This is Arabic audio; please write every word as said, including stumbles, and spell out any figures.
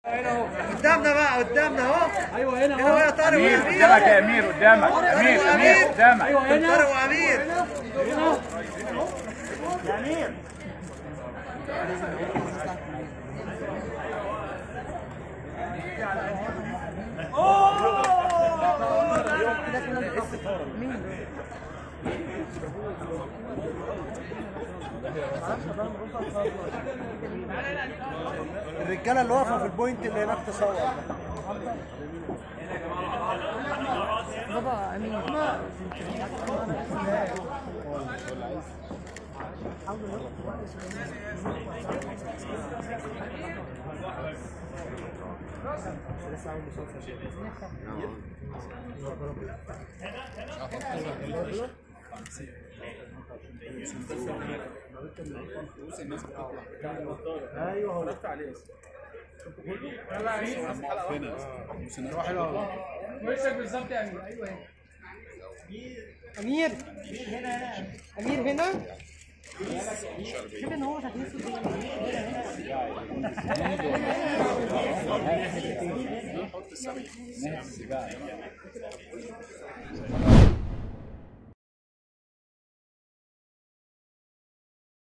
هنا اهو قدامنا بقى، قدامنا اهو. ايوه هنا اهو يا طارق وامير. قدامك يا امير، قدامك امير امير قدامك. ايوه هنا طارق وامير هنا يا امير. الرجاله اللي واقفه في البوينت اللي هناك تصور. بابا امين ايوه هو وشك بالظبط يا امير. ايوه هنا امير امير هنا كده ان هو هتنسى نحط السبع